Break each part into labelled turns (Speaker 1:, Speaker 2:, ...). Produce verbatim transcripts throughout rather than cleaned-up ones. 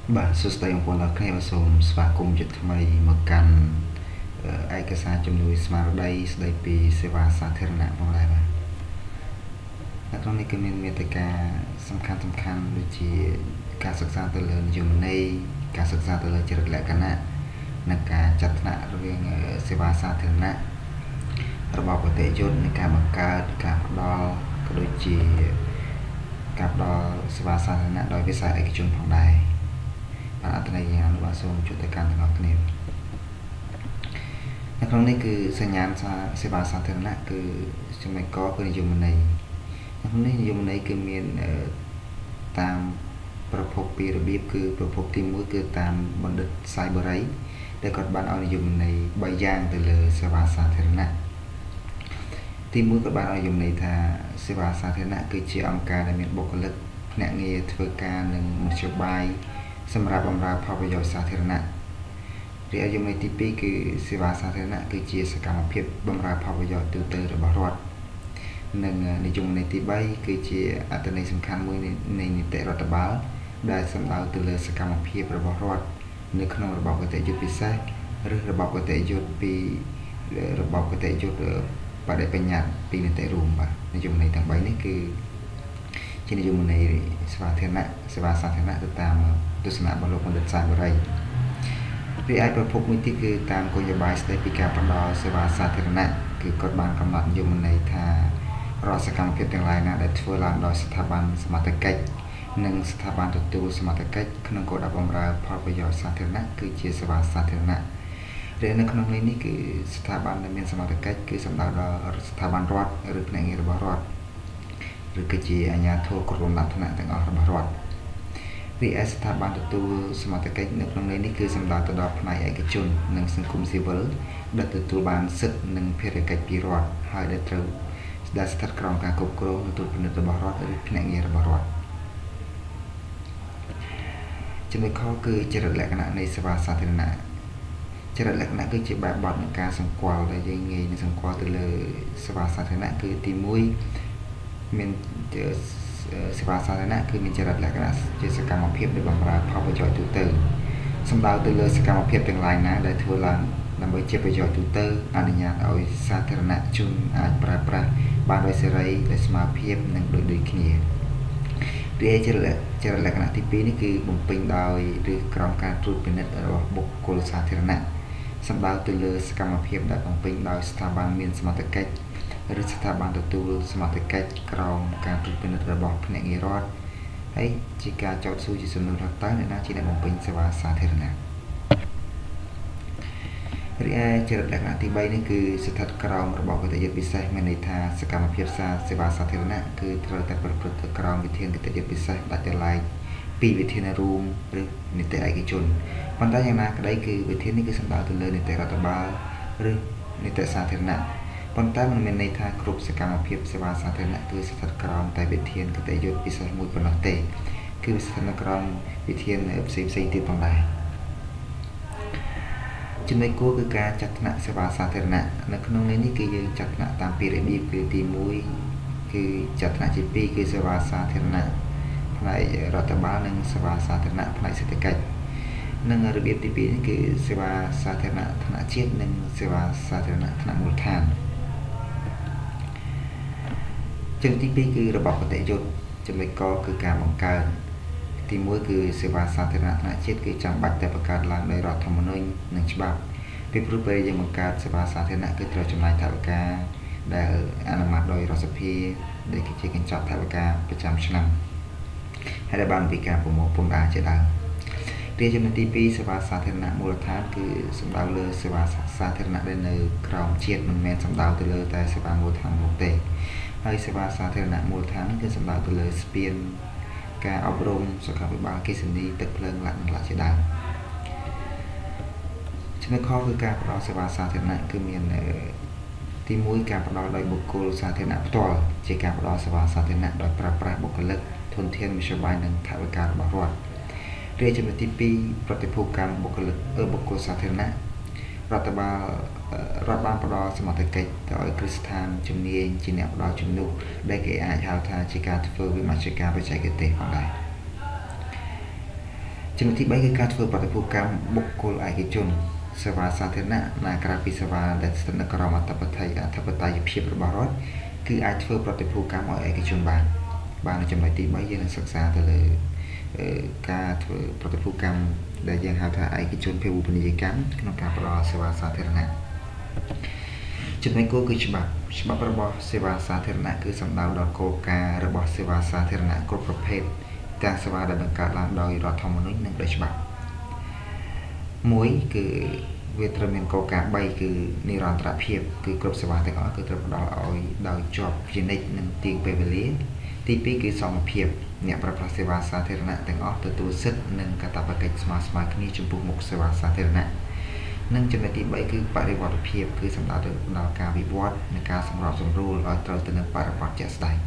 Speaker 1: បាទសួស្តីបងប្អូនទាំងគ្នាបាទសូមស្វាគមន៍ជាថ្មីមកកាន់ឯកសារជំនួយស្មារតីស្ដីពីសេវាសាធារណៈផងដែរបាទនៅក្នុងនេះគឺមានមេតិកាសំខាន់សំខាន់ដូចជាការសិក្សាទៅលើនយោបាយការសិក្សាទៅលើចរិតលក្ខណៈនិងការចាត់ថ្នាក់រវាងសេវាសាធារណៈរបស់ប្រតិយុទ្ធនៃការបង្កើតការផ្ដល់ក៏ដូចជាការផ្ដល់សេវាសាធារណៈដោយវិស័យឯកជនផងដែរបាទអត្ថន័យយ៉ាងនោះបាទសូមជួយទៅកាន់ទាំងអស់គ្នានៅក្នុងនេះគឺសញ្ញាណសេវាសាធារណៈគឺចំណុចកគឺនិយមន័យនៅក្នុងនេះនិយមន័យគឺមានតាមប្រភពពីរបៀបគឺប្រភពទីមួយគឺតាមបណ្ឌិតសាយបរិយដែលគាត់បានឲ្យនិយមន័យបីយ៉ាងទៅលើសេវាសាធារណៈទីមួយគាត់បានឲ្យនិយមន័យថាសេវាសាធារណៈគឺជាអង្គការដែលមានបុគ្គលិកភ្នាក់ងារធ្វើការនិងមធ្យោបាយសម្រាប់បម្រើផលប្រយោជន៍សាធារណៈរីឯនិយមន័យទីពីរគឺសេវាសាធារណៈគឺជាសកម្មភាពបម្រើផលប្រយោជន៍ទូទៅរបស់រដ្ឋនិងនិយមន័យទីបីគឺជាអត្ថន័យសំខាន់មួយនៃនីតិរដ្ឋបាលដែលសំដៅទៅលើសកម្មភាពរបស់រដ្ឋនៅក្នុងរបបគតិយុត្តពិសេសឬរបបគតិយុត្តពីរបបគតិយុត្តបដិបញ្ញត្តិពីនីតិរួមបាទនិយមន័យទាំងបីនេះគឺជានិយមន័យសេវាសាធារណៈសេវាសាធារណៈទៅតាមទស្សនៈរបស់លោកបណ្ឌិតសាយបរិយរីឯប្រភពមួយទៀតគឺតាមគោលនយោបាយស្តីពីការផ្តល់សេវាសាធារណៈគឺគាត់បានកំណត់និយមន័យថារាល់សកម្មភាពទាំងឡាយណាដែលធ្វើឡើងដោយស្ថាប័នសមត្ថកិច្ចនិងស្ថាប័នទទួលសមត្ថកិច្ចក្នុងគោលដៅបម្រើផលប្រយោជន៍សាធារណៈគឺជាសេវាសាធារណៈរីឯនៅក្នុងនេះគឺស្ថាប័នដែលមានសមត្ថកិច្ចគឺសំដៅដល់ស្ថាប័នរដ្ឋឬភ្នាក់ងាររបស់រដ្ឋឬក៏ជាអាជ្ញាធរគ្រប់លំដាប់ថ្នាក់ទាំងអស់របស់រដ្ឋរីឯស្ថាប័នទទួលសមត្ថកិច្ចនៅក្នុងនេះគឺសំដៅទៅដល់ផ្នែកឯកជននិងសង្គមស៊ីវិលដែលទទួលបានសិទ្ធិនិងភារកិច្ចពីរដ្ឋហើយដែលត្រូវដែលស្ថិតក្រោមការគ្រប់គ្រងនិងត្រួតពិនិត្យរបស់រដ្ឋឬភ្នាក់ងាររបស់រដ្ឋចំណុចខគឺចរិតលក្ខណៈនៃសេវាសាធារណៈចរិតលក្ខណៈគឺជាបែបបទនៃការសម្គាល់ដែលយើងងាយនឹងសម្គាល់ទៅលើសេវាសាធារណៈគឺទីមួយមានសេវាសាធារណៈគឺមានចរិតលក្ខណៈជាសកម្មភាពដែលបម្រើផលប្រយោជន៍ទូទៅសំដៅទៅលើសកម្មភាពទាំងឡាយណាដែលធ្វើឡើងដើម្បីជាប្រយោជន៍ទូទៅអនុញ្ញាតឲ្យសាធារណជនអាចប្រើប្រាស់បានដោយសេរីដោយស្មើភាពនិងដូចដូចគ្នារីឯចរិតចរិតលក្ខណៈទីពីរនេះគឺបំពេញដោយឬក្រោមការត្រួតពិនិត្យរបស់បុគ្គលសាធារណៈសំដៅទៅលើសកម្មភាពដែលបំពេញដោយស្ថាប័នមានសមត្ថកិច្ចឬស្ថាប័នទទួលសមត្ថកិច្ចក្រោមការត្រួតពិនិត្យរបស់ភ្នាក់ងាររដ្ឋហើយជាការចោទសួរជាសំណួរថាតើអ្នកណាជាអ្នកបំពេញសេវាសាធារណៈរីឯចរិតលក្ខណៈទីបីនេះគឺស្ថិតក្រោមរបបគតិយុត្តពិសេសមានន័យថាសកម្មភាពសេវាសាធារណៈគឺត្រូវតែប្រព្រឹត្តទៅក្រោមវិធានគតិយុត្តពិសេសដាច់ដោយឡែកពីវិធានរួមឬនីតិឯកជនប៉ុន្តែយ៉ាងណាក្តីគឺវិធាននេះគឺសំដៅទៅលើនីតិរដ្ឋបាលឬនីតិសាធារណៈប៉ុន្តែមិនមានន័យថាគ្រប់សកម្មភាពសេវាសាធារណៈគឺស្ថិតក្រោមតែវិធានគតិយុត្តពិសេសមួយប៉ុណ្ណោះទេគឺស្ថិតនៅក្រោមវិធានផ្សេងផ្សេងទៀតផងដែរចំណុចគួរគឺការចាត់ថ្នាក់សេវាសាធារណៈនៅក្នុងនេះគឺយើងចាត់ថ្នាក់តាមពីរបៀបគឺទីមួយគឺចាត់ថ្នាក់ទីពីរគឺសេវាសាធារណៈផ្នែករដ្ឋបាលនិងសេវាសាធារណៈផ្នែកសេដ្ឋកិច្ចនិងរបៀបទីពីរនេះគឺសេវាសាធារណៈថ្នាក់ជាតិនិងសេវាសាធារណៈថ្នាក់មូលដ្ឋានចំណុចទីពីរគឺរបបគតិយុត្តចំណុចកគឺការបង្កើតទីមួយគឺសេវាសាធារណៈថ្នាក់ជាតិគឺចាំបាច់តែបង្កើតឡើងដោយរដ្ឋធម្មនុញ្ញនិងច្បាប់ពីព្រោះពេលយើងបង្កើតសេវាសាធារណៈគឺត្រូវចំណាយថវិកាដែលអនុម័តដោយរដ្ឋសភាដែលជាកញ្ចប់ថវិកាប្រចាំឆ្នាំហើយដែលបានពីការប្រមូលពន្ធដារជាដើមទីចំណុចទីពីរសេវាសាធារណៈមូលដ្ឋានគឺសំដៅលើសេវាសាធារណៈដែលនៅក្រោមជាតិមិនមែនសំដៅទៅលើតែសេវាមូលដ្ឋាននោះទេហើយសេវាសាធារណៈមូលដ្ឋានគឺសំដៅទៅលើស្ពានការអប់រំសុខាភិបាលអគ្គិសនីទឹកភ្លើងឡាក់និងឡាក់ជាដើមចំណុចខគឺការផ្តល់សេវាសាធារណៈគឺមានទីមួយការផ្តល់ដោយបុគ្គលសាធារណៈផ្ទាល់ជាការផ្តល់សេវាសាធារណៈដោយប្រើប្រាស់បុគ្គលិកធនធានមធ្យោបាយនិងថវិការបស់រដ្ឋរីឯចំណុចទីពីរប្រតិភូកម្មបុគ្គលិកបុគ្គលសាធារណៈរដ្ឋបាលរដ្ឋបានផ្តល់សមត្ថកិច្ចទៅឲ្យគ្រឹះស្ថានជំនាញជាអ្នកផ្តល់ជំនួសដែលគេអាចហៅថាជាការធ្វើវិមជ្ឈការបច្ចេកទេសផងដែរ ចចំណុចទី 3 គឺការធ្វើប្រតិភូកម្មបុគ្គលឯកជនសេវាសាធារណៈណាក្រៅពីសេវាដែលស្ថិតនៅក្រោមអធិបតេយ្យអធិបតេយ្យភាពរបស់រដ្ឋគឺអាចធ្វើប្រតិភូកម្មឲ្យឯកជនបានបានចំណុចទី 3 យើងនឹងសិក្សាទៅលើការធ្វើប្រតិភូកម្មដែលយើងហៅថាឯកជនភាវូបនីយកម្មក្នុងការផ្តល់សេវាសាធារណៈចំណុចគោលគឺច្បាប់ច្បាប់របស់សេវាសាធារណៈគឺសំដៅដល់គោលការណ៍របស់សេវាសាធារណៈគ្រប់ប្រភេទទាំងសេវាដែលបង្កើតឡើងដោយរដ្ឋធម្មនុញ្ញនិងដោយច្បាប់មួយគឺវាត្រូវមានគោលការណ៍ 3 គឺនិរន្តរភាពគឺគ្រប់សេវាទាំងអស់គឺត្រូវផ្ដល់ឲ្យដោយជាប់ជានិច្ចនិងទៀងពេលវេលាទី 2 គឺសមភាពអ្នកប្រើប្រាស់សេវាសាធារណៈទាំងអស់ទទួលសិទ្ធិនិងកាតព្វកិច្ចស្មើស្មើគ្នាចំពោះមុខសេវាសាធារណៈនិងចំណុចទី 3 គឺបរិវត្តភាពគឺសំដៅទៅដល់ការវិវត្តនិងការសម្របសម្រួលឲ្យត្រូវទៅនឹងបរិបទជាក់ស្ដែង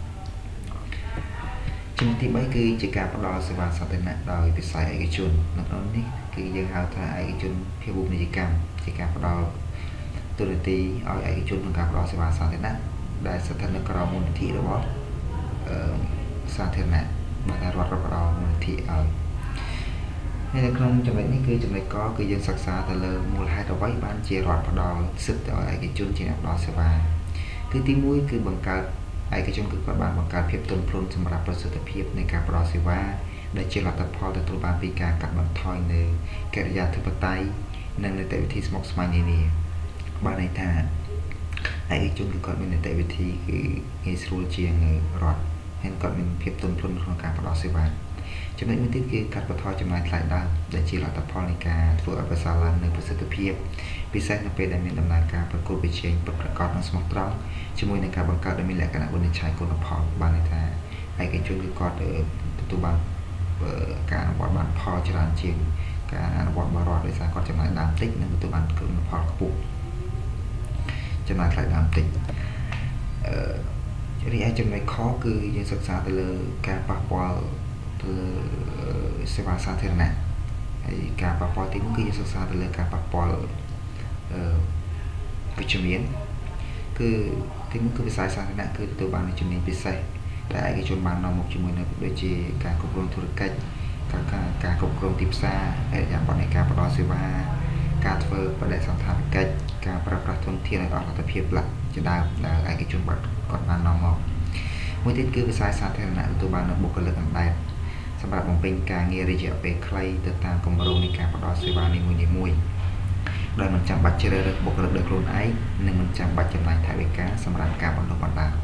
Speaker 1: ចំណុចទី 3 គឺជាការផ្ដល់សេវាសាធារណៈដោយវិស័យឯកជននៅក្នុងនេះគឺយើងហៅថាឯកជនភាវូបនីយកម្មជាការផ្ដល់ទូរនទីឲ្យឯកជនក្នុងការផ្ដល់សេវាសាធារណៈដែលស្ថិតនៅក្រោមមូលនិធិរបស់អឺសាធារណៈបើថារដ្ឋផ្ដល់មូលនិធិឲ្យហើយនៅក្នុងចំណុចនេះគឺចំណុចកគឺយើងសិក្សាទៅលើមូលហេតុអ្វីបានជារដ្ឋផ្ដល់សិទ្ធិឲ្យឯកជនជាអ្នកផ្ដល់សេវាគឺទី 1 គឺបង្កើតឯកជនគឺគាត់បានបង្កើតភាពទន់ភ្លន់សម្រាប់ប្រសិទ្ធភាពនៃការផ្ដល់សេវាដែលជាលទ្ធផលទទួលបានពីការកាត់បន្ថយនៅកិរិយាធិបតេយ្យនិងនីតិវិធីស្មុគស្មាញនានាបានន័យថាឯកជនគឺគាត់មាននីតិវិធីគឺងាយស្រួលជាងរដ្ឋហើយគាត់មានភាពទន់ភ្លន់ក្នុងការផ្ដល់សេវាចំណុចមួយទៀតគឺកាត់បន្ថយចំណាយថ្លៃដើមដែលជាលទ្ធផលនៃការធ្វើឲ្យប្រសើរឡើងនូវប្រសិទ្ធភាពពិសេសនៅពេលដែលមានដំណើរការប្រកួតប្រជែងពិតប្រាកដនិងស្មោះត្រង់ជាមួយនឹងការបង្កើតដែលមានលក្ខណៈវិនិច្ឆ័យគុណផលបានន័យថាឯកជនគឺគាត់ទទួលបានការអនុវត្តបានផលច្រើនជាងការអនុវត្តរបស់រដ្ឋដោយសារគាត់ចំណាយដើមតិចនិងទទួលបានគុណផលខ្ពស់ចំណាយថ្លៃដើមតិចអឺរីឯចំណុចខគឺយើងសិក្សាទៅលើការប៉ះពាល់ទៅលើសេវាសាធារណៈហើយការប៉ះពាល់ទី 1 គឺយើងសិក្សាទៅលើការប៉ះពាល់អឺវិជ្ជមានគឺទី 1 គឺវិស័យសាធារណៈគឺទទួលបានជំនាញពិសេសដែលឯកជនបាននាំមកជាមួយនៅដូចជាការគ្រប់គ្រងធុរកិច្ចការការគ្រប់គ្រងទីផ្សារអរិយាប័ត្រនៃការផ្ដល់សេវាការធ្វើបដិសណ្ឋារកិច្ចការប្រើប្រាស់ធនធានឲ្យអស់លទ្ធភាពលក្ខជាដើមដែលឯកជនបាត់គាត់បាននាំមកមួយទៀតគឺវិស័យសាធារណៈទទួលបាននូវបុគ្គលិកអណ្ដែតសម្រាប់បំពេញការងាររយៈពេលខ្លីទៅតាមគម្រោងនៃការផ្ដល់សេវានីមួយៗដោយមិនចាំបាច់ជ្រើសរើសបុគ្គលិកដោយខ្លួនឯងនិងមិនចាំបាច់ចំណាយថវិកាសម្រាប់ការបណ្ដុះបណ្ដាល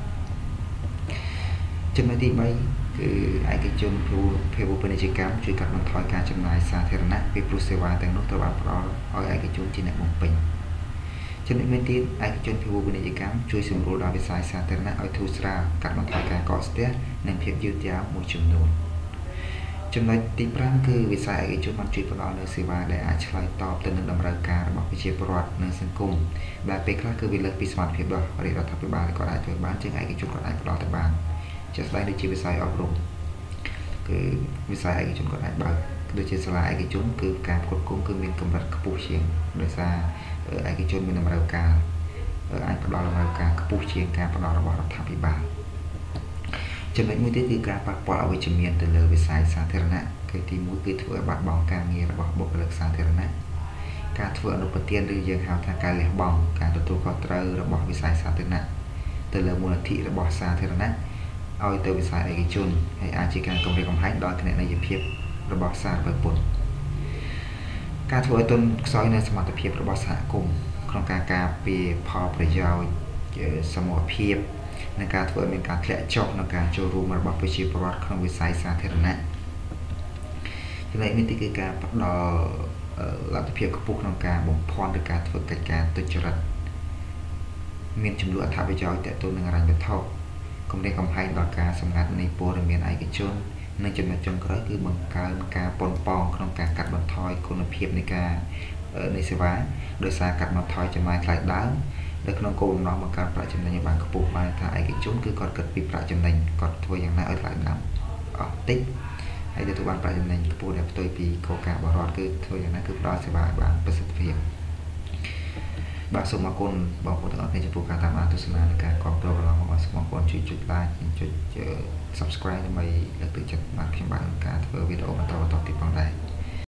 Speaker 1: ចំណុចទី 3 គឺឯកជនភាវូបនីយកម្មជួយកាត់បន្ថយការចំណាយសាធារណៈពីព្រោះសេវាទាំងនោះត្រូវបានផ្ដល់ឲ្យឯកជនជាអ្នកបំពេញចំណុចមួយទៀតឯកជនភាវូបនីយកម្មជួយសម្រួលដល់វិស័យសាធារណៈឲ្យធូរស្រាលកាត់បន្ថយការកកស្ទះនិងភាពយឺតយ៉ាវមួយចំនួនចំណុចទី 5 គឺវិស័យឯកជនបានជួយផ្ដល់នូវសេវាដែលអាចឆ្លើយតបទៅនឹងតម្រូវការរបស់ប្រជាពលរដ្ឋនិងសង្គមដែលពេលខ្លះគឺវាលើសពីសមត្ថភាពរបស់រាជរដ្ឋាភិបាលគាត់អាចធ្វើបានជាងឯកជនគាត់អាចផ្ដល់ទៅបានជាក់ស្ដែងដូចជាវិស័យអប់រំគឺវិស័យឯកជនគាត់អាចបើកដូចជាសាលាឯកជនគឺការផ្គត់ផ្គង់គឺមានកម្រិតខ្ពស់ជាងដោយសារឯកជនមានតម្រូវការអាចផ្ដល់តម្រូវការខ្ពស់ជាងការផ្ដល់របស់រដ្ឋាភិបាលចំណុចមួយទៀតគឺការប៉ះពាល់អវិជ្ជមានទៅលើវិស័យសាធារណៈគឺទី 1 គឺធ្វើឲ្យបាត់បង់ការងាររបស់បុគ្គលិកសាធារណៈការធ្វើអនុប្រទានឬយើងហៅថាការលះបង់ការទទួលខុសត្រូវរបស់វិស័យសាធារណៈទៅលើមូលនិធិរបស់សាធារណៈឲ្យទៅវិស័យឯកជនហើយអាចជាការគម្រាមកំហែងដល់គណនេយ្យភាពរបស់សារពើពុនការធ្វើឲ្យទុនខ្សោយនៅសមត្ថភាពរបស់សហគមន៍ក្នុងការការពារផលប្រយោជន៍សមូហភាពនិងការធ្វើឲ្យមានការធ្លាក់ចុះនៅការចូលរួមរបស់ប្រជាពលរដ្ឋក្នុងវិស័យសាធារណៈចំណុចនេះគឺការផ្ដល់លទ្ធភាពខ្ពស់ក្នុងការបំភាន់ឬការធ្វើកិច្ចការទុច្ចរិតមានចំនួនអត្ថប្រយោជន៍ទាក់ទងនឹងហិរញ្ញវត្ថុគម្រាមកំហែងដល់ការសម្ងាត់នៃព័ត៌មានឯកជននិងចំណុចចុងក្រោយគឺបង្កើនការប៉ុនប៉ងក្នុងការកាត់បន្ថយគុណភាពនៃការនៃសេវាដោយសារកាត់បន្ថយចំណាយថ្លៃដើមនៅក្នុងគោលបំណងបង្កើនប្រាក់ចំណេញឲ្យបានខ្ពស់បានថាឯកជនគឺគាត់គិតពីប្រាក់ចំណេញគាត់ធ្វើយ៉ាងណាឲ្យថ្លៃដើមអស់តិចហើយទទួលបានប្រាក់ចំណេញខ្ពស់ដែលផ្ទុយពីគោលការណ៍របស់រដ្ឋគឺធ្វើយ៉ាងណាគឺផ្ដល់សេវាឲ្យបានប្រសិទ្ធភាពបាទសូមអរគុណបងប្អូនទាំងអស់គ្នាចំពោះការតាមដានទស្សនានិងការគាំទ្ររបស់បងប្អូនជួយចុច like និងចុច subscribe ដើម្បីលើកទឹកចិត្តបានខ្ញុំបានការធ្វើវីដេអូបន្តបន្តទៀតផងដែរ